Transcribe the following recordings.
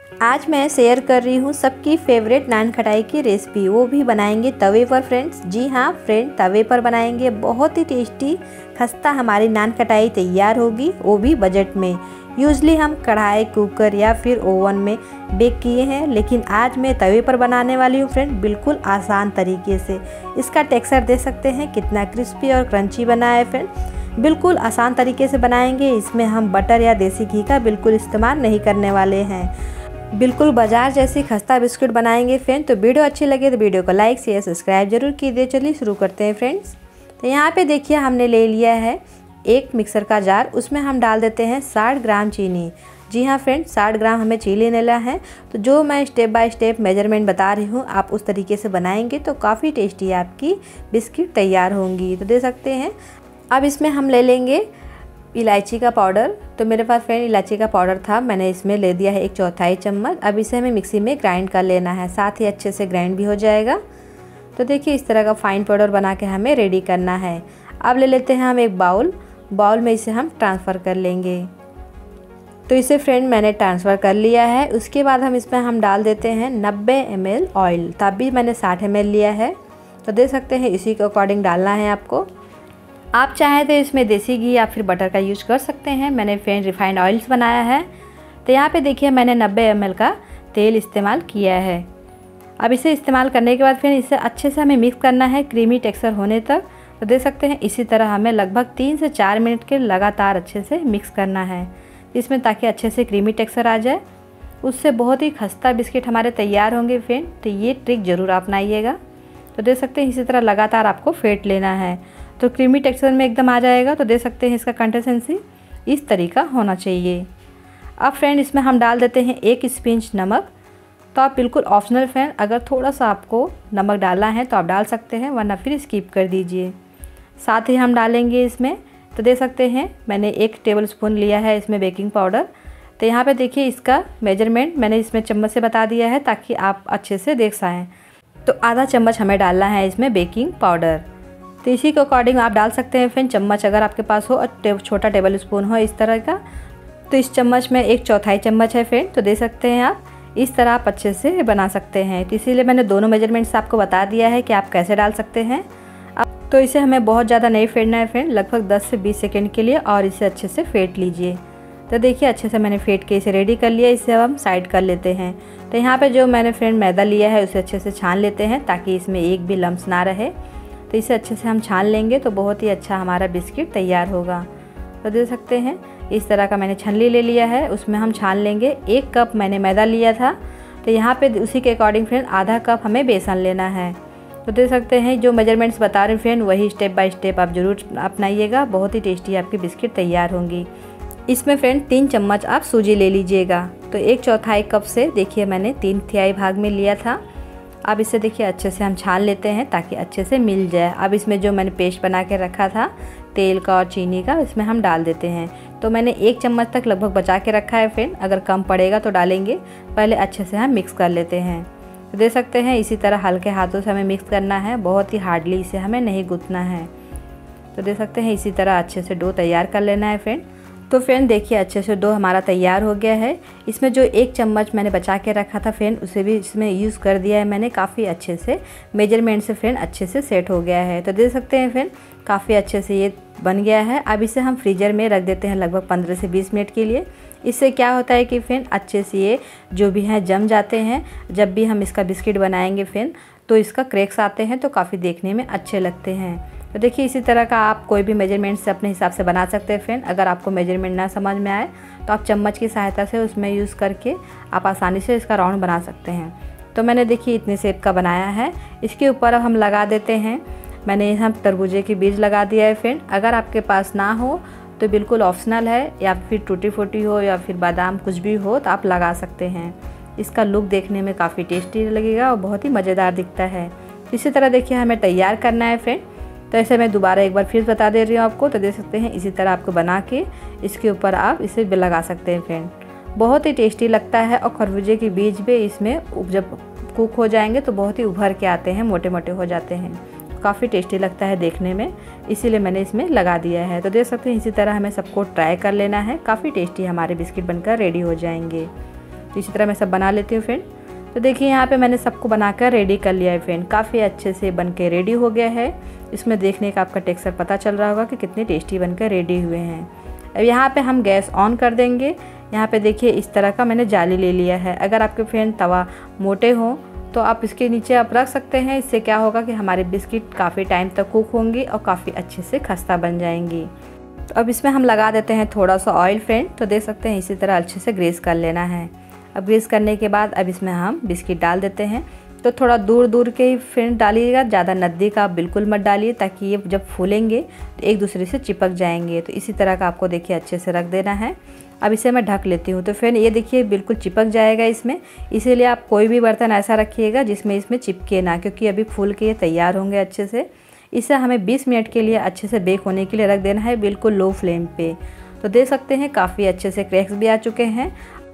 आज मैं शेयर कर रही हूँ सबकी फेवरेट नान खटाई की रेसिपी, वो भी बनाएंगे तवे पर फ्रेंड्स। जी हाँ फ्रेंड, तवे पर बनाएंगे, बहुत ही टेस्टी खस्ता हमारी नान खटाई तैयार होगी, वो भी बजट में। यूजली हम कढ़ाई, कुकर या फिर ओवन में बेक किए हैं, लेकिन आज मैं तवे पर बनाने वाली हूँ फ्रेंड, बिल्कुल आसान तरीके से। इसका टेक्सचर देख सकते हैं कितना क्रिस्पी और क्रंची बना है फ्रेंड, बिल्कुल आसान तरीके से बनाएंगे। इसमें हम बटर या देसी घी का बिल्कुल इस्तेमाल नहीं करने वाले हैं, बिल्कुल बाजार जैसी खस्ता बिस्कुट बनाएंगे फ्रेंड। तो वीडियो अच्छी लगे तो वीडियो को लाइक शेयर सब्सक्राइब जरूर कीजिए। चलिए शुरू करते हैं फ्रेंड्स। तो यहाँ पे देखिए हमने ले लिया है एक मिक्सर का जार, उसमें हम डाल देते हैं 60 ग्राम चीनी। जी हाँ फ्रेंड, 60 ग्राम हमें चीनी लेना है। तो जो मैं स्टेप बाय स्टेप मेजरमेंट बता रही हूँ, आप उस तरीके से बनाएंगे तो काफ़ी टेस्टी आपकी बिस्किट तैयार होंगी। तो दे सकते हैं। अब इसमें हम ले लेंगे इलायची का पाउडर। तो मेरे पास फ्रेंड इलायची का पाउडर था, मैंने इसमें ले दिया है 1/4 चम्मच। अब इसे हमें मिक्सी में ग्राइंड कर लेना है, साथ ही अच्छे से ग्राइंड भी हो जाएगा। तो देखिए इस तरह का फाइन पाउडर बना के हमें रेडी करना है। अब ले लेते हैं हम एक बाउल में इसे हम ट्रांसफ़र कर लेंगे। तो इसे फ्रेंड मैंने ट्रांसफ़र कर लिया है। उसके बाद हम इसमें हम डाल देते हैं 90 ml ऑयल, तभी मैंने 60 ml लिया है। तो दे सकते हैं इसी के अकॉर्डिंग डालना है आपको। आप चाहें तो इसमें देसी घी या फिर बटर का यूज कर सकते हैं। मैंने फ्रेंड रिफाइंड ऑयल्स बनाया है। तो यहाँ पे देखिए मैंने 90 ml का तेल इस्तेमाल किया है। अब इसे इस्तेमाल करने के बाद फिर इसे अच्छे से हमें मिक्स करना है क्रीमी टेक्सचर होने तक। तो दे सकते हैं इसी तरह हमें लगभग 3 से 4 मिनट के लगातार अच्छे से मिक्स करना है इसमें, ताकि अच्छे से क्रीमी टेक्सचर आ जाए। उससे बहुत ही खस्ता बिस्किट हमारे तैयार होंगे फ्रेंड। तो ये ट्रिक ज़रूर अपनाइएगा। तो दे सकते हैं इसी तरह लगातार आपको फेंट लेना है, तो क्रीमी टेक्सचर में एकदम आ जाएगा। तो दे सकते हैं इसका कंसिस्टेंसी इस तरीका होना चाहिए। अब फ्रेंड इसमें हम डाल देते हैं 1 पिंच नमक। तो आप बिल्कुल ऑप्शनल फ्रेंड, अगर थोड़ा सा आपको नमक डालना है तो आप डाल सकते हैं, वरना फिर स्किप कर दीजिए। साथ ही हम डालेंगे इसमें, तो दे सकते हैं मैंने 1 टेबलस्पून लिया है इसमें बेकिंग पाउडर। तो यहाँ पे देखिए इसका मेजरमेंट मैंने इसमें चम्मच से बता दिया है, ताकि आप अच्छे से देख सकें। तो आधा चम्मच हमें डालना है इसमें बेकिंग पाउडर। तो इसी के अकॉर्डिंग आप डाल सकते हैं फ्रेंड, चम्मच अगर आपके पास हो और छोटा टेबल स्पून हो इस तरह का। तो इस चम्मच में 1/4 चम्मच है फ्रेंड। तो दे सकते हैं आप इस तरह आप अच्छे से बना सकते हैं। तो इसीलिए मैंने दोनों मेजरमेंट्स आपको बता दिया है कि आप कैसे डाल सकते हैं। अब तो इसे हमें बहुत ज़्यादा नहीं फेंटना है फ्रेंड, लगभग 10 से 20 सेकेंड के लिए, और इसे अच्छे से फेंट लीजिए। तो देखिए अच्छे से मैंने फेंट के इसे रेडी कर लिया। इसे अब हम साइड कर लेते हैं। तो यहाँ पर जो मैंने फ्रेंड मैदा लिया है उसे अच्छे से छान लेते हैं, ताकि इसमें एक भी लम्स ना रहे। तो इसे अच्छे से हम छान लेंगे तो बहुत ही अच्छा हमारा बिस्किट तैयार होगा। तो दे सकते हैं इस तरह का मैंने छलनी ले लिया है, उसमें हम छान लेंगे। 1 कप मैंने मैदा लिया था, तो यहाँ पे उसी के अकॉर्डिंग फ्रेंड आधा कप हमें बेसन लेना है। तो दे सकते हैं जो मेजरमेंट्स बता रहे हैं फ्रेंड, वही स्टेप बाय स्टेप आप ज़रूर अपनाइएगा, बहुत ही टेस्टी आपकी बिस्किट तैयार होंगी। इसमें फ्रेंड 3 चम्मच आप सूजी ले लीजिएगा। तो 1/4 कप से देखिए मैंने 3/4 भाग में लिया था। अब इसे देखिए अच्छे से हम छान लेते हैं, ताकि अच्छे से मिल जाए। अब इसमें जो मैंने पेस्ट बना के रखा था तेल का और चीनी का, इसमें हम डाल देते हैं। तो मैंने 1 चम्मच तक लगभग बचा के रखा है फ्रेंड, अगर कम पड़ेगा तो डालेंगे। पहले अच्छे से हम मिक्स कर लेते हैं। तो दे सकते हैं इसी तरह हल्के हाथों से हमें मिक्स करना है, बहुत ही हार्डली इसे हमें नहीं गूंथना है। तो दे सकते हैं इसी तरह अच्छे से डो तैयार कर लेना है फ्रेंड। तो फ्रेंड देखिए अच्छे से डो हमारा तैयार हो गया है। इसमें जो 1 चम्मच मैंने बचा के रखा था फ्रेंड, उसे भी इसमें यूज़ कर दिया है मैंने, काफ़ी अच्छे से मेजरमेंट से फ्रेंड अच्छे से सेट हो गया है। तो दे सकते हैं फ्रेंड काफ़ी अच्छे से ये बन गया है। अब इसे हम फ्रीज़र में रख देते हैं लगभग 15 से 20 मिनट के लिए। इससे क्या होता है कि फ्रेंड अच्छे से ये जो भी हैं जम जाते हैं। जब भी हम इसका बिस्किट बनाएंगे फ्रेंड, तो इसका क्रैक्स आते हैं, तो काफ़ी देखने में अच्छे लगते हैं। तो देखिए इसी तरह का आप कोई भी मेजरमेंट से अपने हिसाब से बना सकते हैं फ्रेंड। अगर आपको मेजरमेंट ना समझ में आए तो आप चम्मच की सहायता से उसमें यूज़ करके आप आसानी से इसका राउंड बना सकते हैं। तो मैंने देखिए इतने शेप का बनाया है। इसके ऊपर अब हम लगा देते हैं, मैंने यहाँ तरबूजे की बीज लगा दिया है फ्रेंड। अगर आपके पास ना हो तो बिल्कुल ऑप्शनल है, या फिर टूटी फूटी हो या फिर बादाम कुछ भी हो तो आप लगा सकते हैं। इसका लुक देखने में काफ़ी टेस्टी लगेगा और बहुत ही मज़ेदार दिखता है। इसी तरह देखिए हमें तैयार करना है फ्रेंड। तो ऐसे मैं दोबारा एक बार फिर बता दे रही हूँ आपको। तो दे सकते हैं इसी तरह आपको बना के इसके ऊपर आप इसे भी लगा सकते हैं फ्रेंड, बहुत ही टेस्टी लगता है। और खरबूजे के बीज भी इसमें जब कुक हो जाएंगे तो बहुत ही उभर के आते हैं, मोटे मोटे हो जाते हैं, काफ़ी टेस्टी लगता है देखने में, इसीलिए मैंने इसमें लगा दिया है। तो देख सकते हैं इसी तरह हमें सबको ट्राई कर लेना है, काफ़ी टेस्टी हमारे बिस्किट बनकर रेडी हो जाएंगे। तो इसी तरह मैं सब बना लेती हूँ फ्रेंड। तो देखिए यहाँ पे मैंने सबको बनाकर रेडी कर लिया है फ्रेंड। काफ़ी अच्छे से बन के रेडी हो गया है। इसमें देखने का आपका टेक्सचर पता चल रहा होगा कि कितने टेस्टी बनकर रेडी हुए हैं। अब यहाँ पे हम गैस ऑन कर देंगे। यहाँ पे देखिए इस तरह का मैंने जाली ले लिया है। अगर आपके फ्रेंड तवा मोटे हों तो आप इसके नीचे आप रख सकते हैं। इससे क्या होगा कि हमारे बिस्किट काफ़ी टाइम तक कुक होंगी और काफ़ी अच्छे से खस्ता बन जाएंगी। तो अब इसमें हम लगा देते हैं थोड़ा सा ऑयल फ्रेंड। तो देख सकते हैं इसी तरह अच्छे से ग्रीस कर लेना है। अब ग्रीस करने के बाद अब इसमें हम बिस्किट डाल देते हैं। तो थोड़ा दूर दूर के ही फ्रेंड डालिएगा, ज़्यादा नज़दीक आप बिल्कुल मत डालिए, ताकि ये जब फूलेंगे तो एक दूसरे से चिपक जाएंगे। तो इसी तरह का आपको देखिए अच्छे से रख देना है। अब इसे मैं ढक लेती हूँ। तो फ्रेंड ये देखिए बिल्कुल चिपक जाएगा इसमें, इसीलिए आप कोई भी बर्तन ऐसा रखिएगा जिसमें इसमें चिपके ना, क्योंकि अभी फूल के ये तैयार होंगे अच्छे से। इसे हमें 20 मिनट के लिए अच्छे से बेक होने के लिए रख देना है, बिल्कुल लो फ्लेम पे। तो देख सकते हैं काफ़ी अच्छे से क्रैक्स भी आ चुके हैं।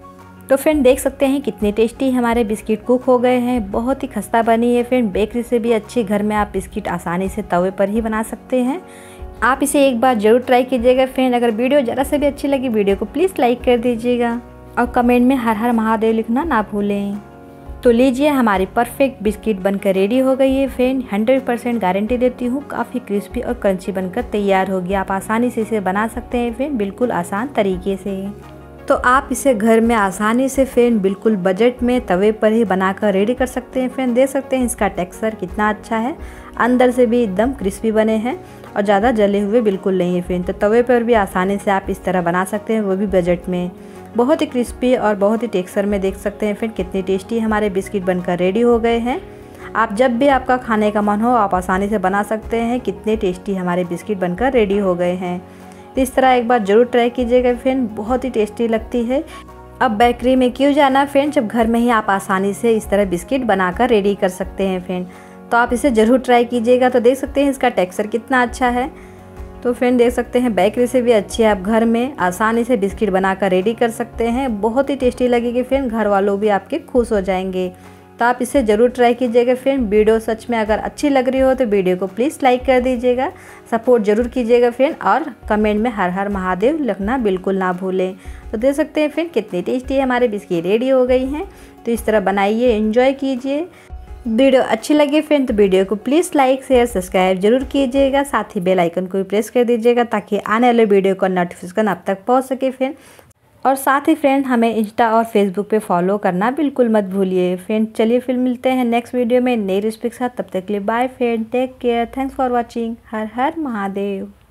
तो फ्रेंड देख सकते हैं कितने टेस्टी हमारे बिस्किट कुक हो गए हैं। बहुत ही खस्ता बनी है फ्रेंड। बेकरी से भी अच्छी घर में आप बिस्किट आसानी से तवे पर ही बना सकते हैं। आप इसे एक बार ज़रूर ट्राई कीजिएगा फ्रेंड। अगर वीडियो ज़रा से भी अच्छी लगी वीडियो को प्लीज़ लाइक कर दीजिएगा और कमेंट में हर हर महादेव लिखना ना भूलें। तो लीजिए हमारी परफेक्ट बिस्किट बनकर रेडी हो गई है फ्रेंड। 100% गारंटी देती हूँ काफ़ी क्रिस्पी और क्रंची बनकर तैयार होगी। आप आसानी से इसे बना सकते हैं फ्रेंड, बिल्कुल आसान तरीके से। तो आप इसे घर में आसानी से फ्रेंड बिल्कुल बजट में तवे पर ही बनाकर रेडी कर सकते हैं फ्रेंड। देख सकते हैं इसका टेक्सचर कितना अच्छा है, अंदर से भी एकदम क्रिस्पी बने हैं और ज़्यादा जले हुए बिल्कुल नहीं है फ्रेंड। तो तवे पर भी आसानी से आप इस तरह बना सकते हैं, वो भी बजट में। बहुत ही क्रिस्पी और बहुत ही टेक्सचर में देख सकते हैं फ्रेंड कितनी टेस्टी हमारे बिस्किट बनकर रेडी हो गए हैं। आप जब भी आपका खाने का मन हो आप आसानी से बना सकते हैं। कितने टेस्टी हमारे बिस्किट बनकर रेडी हो गए हैं। तो इस तरह एक बार ज़रूर ट्राई कीजिएगा फ्रेंड, बहुत ही टेस्टी लगती है। अब बेकरी में क्यों जाना फ्रेंड, जब घर में ही आप आसानी से इस तरह बिस्किट बनाकर रेडी कर सकते हैं फ्रेंड। तो आप इसे ज़रूर ट्राई कीजिएगा। तो देख सकते हैं इसका टेक्सचर कितना अच्छा है। तो फ्रेंड देख सकते हैं बेकरी से भी अच्छी है, आप घर में आसानी से बिस्किट बनाकर रेडी कर सकते हैं। बहुत ही टेस्टी लगेगी फ्रेंड, घर वालों भी आपके खुश हो जाएंगे। तो आप इसे ज़रूर ट्राई कीजिएगा फ्रेंड। वीडियो सच में अगर अच्छी लग रही हो तो वीडियो को प्लीज़ लाइक कर दीजिएगा, सपोर्ट ज़रूर कीजिएगा फ्रेंड, और कमेंट में हर हर महादेव लिखना बिल्कुल ना भूलें। तो देख सकते हैं फ्रेंड कितनी टेस्टी हमारे बिस्किट रेडी हो गई हैं। तो इस तरह बनाइए, एंजॉय कीजिए। वीडियो अच्छी लगी फ्रेंड तो वीडियो को प्लीज़ लाइक शेयर सब्सक्राइब जरूर कीजिएगा। साथ ही बेल आइकन को भी प्रेस कर दीजिएगा ताकि आने वाले वीडियो का नोटिफिकेशन आप तक पहुंच सके फ्रेंड। और साथ ही फ्रेंड हमें इंस्टा और फेसबुक पे फॉलो करना बिल्कुल मत भूलिए फ्रेंड। चलिए फिर मिलते हैं नेक्स्ट वीडियो में नई रेसिपी के साथ। तब तक के लिए bye friend, take care, thanks for watching. हर हर महादेव।